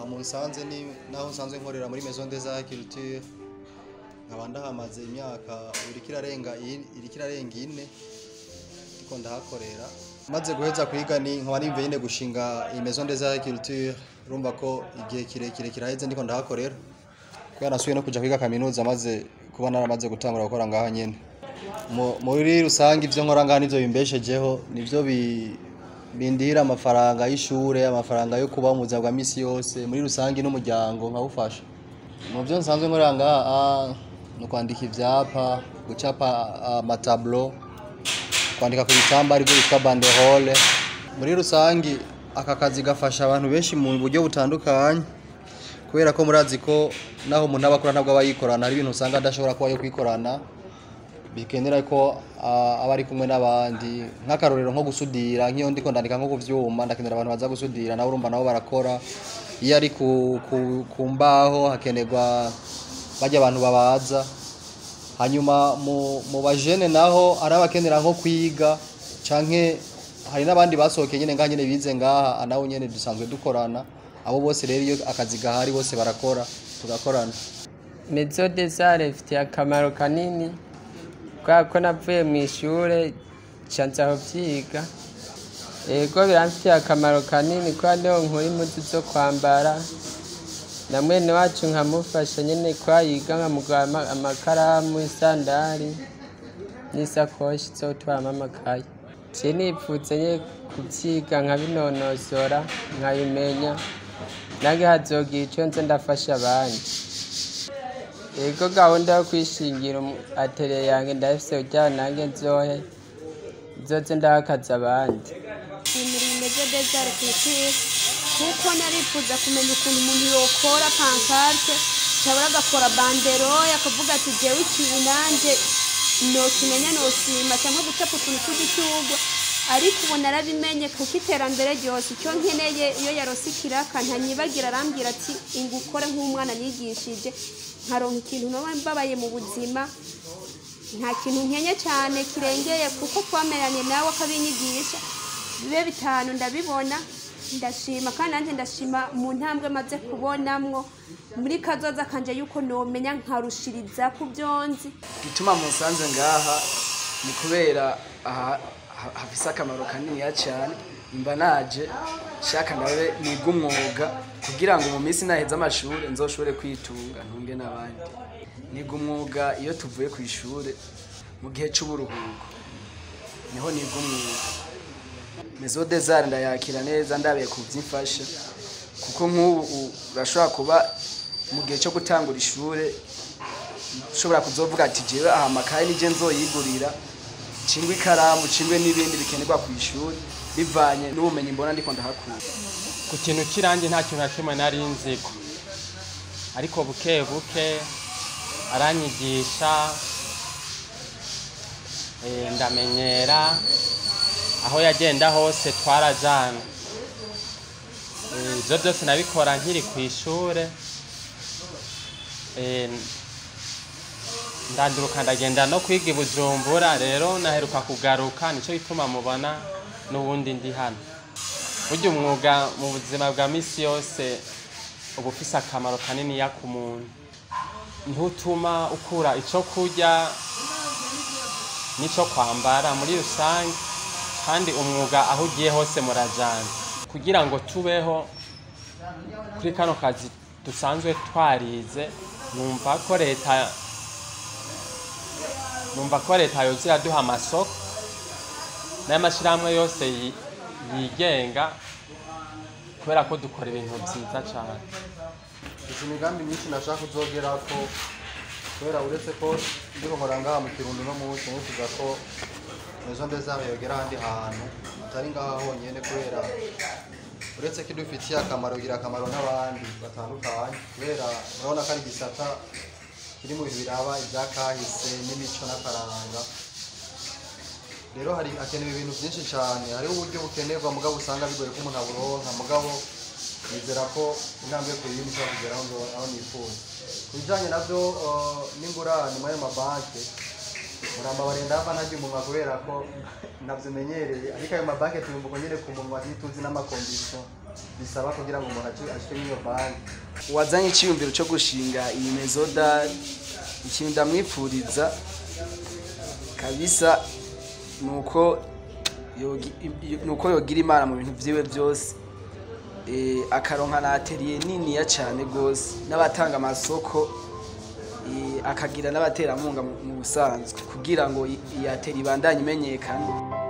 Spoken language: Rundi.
amusanze ni naho nsanzwe nkorera muri Maison des Arts Culture nkaba ndahamaze imyaka irikirarenga 4 ndiko ndahakorera maze guheza kwiga ni nkaba nimve nyine gushinga iyi Maison des Arts Culture urumva ko igihe kirekire kiraheze ndiko ndahakorera kuko nasuye no kuja kwiga kaminuza maze kuba naramaze gutangura gukora ngaha nyene muri rusangi ivyo nkora ngaha nivyo bimbeshejeho nivyo bindira amafaranga y'ishure amafaranga yo kuba mu buzima bwa misi yose muri rusangi n'umuryango nkawufasha mu byo nsanzwe nkorera ngaha no kwandika ivyapa gucapa amatablo kwandika ku bitambaro byo bitwa banderole muri rusangi aka kazi gafasha abantu benshi mu buryo butandukanye kubera ko murazi ko naho umuntu abakora ntabwo abayikorana ari ibintu usanga adashobora kuba yo kwikorana bikenera ko abari kumwe n'abandi nk'akarorero nko gusudira nk'iyo ndiko ndandika nko kuvyuma ndakenera abantu baza gusudira naho urumva nabo barakora iyo ari ku mbaho hakenerwa bajya abantu babaza hanyuma mu bajene naho ari abakenera nko kwiga canke hari n'abandi basohokeye nyene ngaha nyene bize ngaha naho nyene dusanzwe dukorana abo bose rero iyo akazi gahari bose barakora tugakorana. Maison des Arts ifite akamaro kanini ko navuye mu ishure canza vyiga ego biramfitiye akamaro kanini ko niho nkuri impuzu zo kwambara na mwene wacu nkamufasha nyene kwayiga nkamugura amakaramu isandari n'isakoshi zo gutwaramo amakaye je nipfuze nye kuvyiga nkabinonosora nkabimenya nange hazogira ico nze ndafasha abandi. Ego gahunda yo kwishingira atelier yange ndafise ujya nange nzoze ndahakaza abandi. Muri Maison des Arts Culture kuko narifuza kumenya ukuntu umuntu yokora pancarte cyabura gakora banderole akavuga ati jewe ikintu nanje no kimenya no sima cyangwa gucapa utuntu tw'igicurwa ariko ubu narabimenye kuko iterambere ryose icyo nkeneye iyo yarosikira kantanyibagira arambwira ati ingukore nk'umwana nigishije nkaronka ikintu no mbabaye mu buzima nta kintu nkenye cyane kirengeye kuko twameranye nawe akabinyigisha bibe bitanu ndabibona ndashima kandi nanjye ndashima mu ntambwe maze kubonamwo muri kazoza kanje yuko nomenya nkarushiriza ku byonzi gituma musanze ngaha ni kubera hafise akamaro kanini cyane mba naje shaka ndabe niga umwuga kugira ngo mu minsi naheza amashure nzoshobore kwitunga ntunge n'abandi niga umwuga iyo tuvuye ku ishure mu gihe c'uburuhuko niho niga umwuga. Maison des Arts ndayakira neza ndabiye kuvyifasha kuko nk'ubu urashobora kuba mu gihe cyo gutangura ishure ushobora kuzovuga ati jewe aha makaye nije nzoyigurira cingwe ikaramu cingwe n'ibindi bikenerwa ku ishuri bivanye n'ubumenyi mbona ndiko ndahakura. Ku kintu kiranje nta kintu nakimwe nari nziko ariko buke buke aranyigisha ndamenyera aho yagenda hose twarajana ivyo byose nabikora nkiri ku ishure ndanduruka ndagenda no kwiga Bujumbura rero naheruka kugaruka nico bituma mubona n'ubundi ndi hano. Burya umwuga mu buzima bwa misi yose uba ufise akamaro kanini ya ku muntu ntutuma ukura ico kurya nico kwambara muri rusange kandi umwuga aho ugiye hose murajana kugira ngo tubeho kuri kano kazi dusanzwe twarize numva ko leta yozira duha amasoko n'amashyirahamwe yose yigenga kubera ko dukora ibintu byiza cyane. Izi migambi myinshi nashaka kuzogera ko kubera uretse ko ndiko nkora ngaha mu Kirundo no mu kuvuga ko Maison des Arts yogera handi hantu atari ngaha honyene kubera uretse ko dufitiye akamaro gira akamaro n'abandi batandukanye kubera urabona ko ari gisata kiri mu biraba ibyakahise n'imico n'akaranga rero hari akenewe ibintu byinshi cyane hari uburyo bukenerwa mugabo usanga bigoye ko umuntu aburonka mugabo nizera ko intambwe yo kuyindi ishobora kugeraho ngo aho nifuza kubijanye navyo n'ingurane mu mabanki muramba barenda hava ntajya umunwa kubera ko navyimenyereye ariko ayo mabanki tuyumva uko nyene ku munwa ntituzi n'amakondisiyo bisaba kugira ngo umuntu ashike n'iyo banki. Wazanye iciyumviro cyo gushinga iyi Maison, ikintu ndamwipfuriza kabisa nuko yogira imana mu bintu vyiwe byose, akaronka na atelier nini ya cyane gose n'abatanga amasoko, akagira n'abateramunga mu busanzwe kugira ngo iyi atelier ibandanye imenyekana.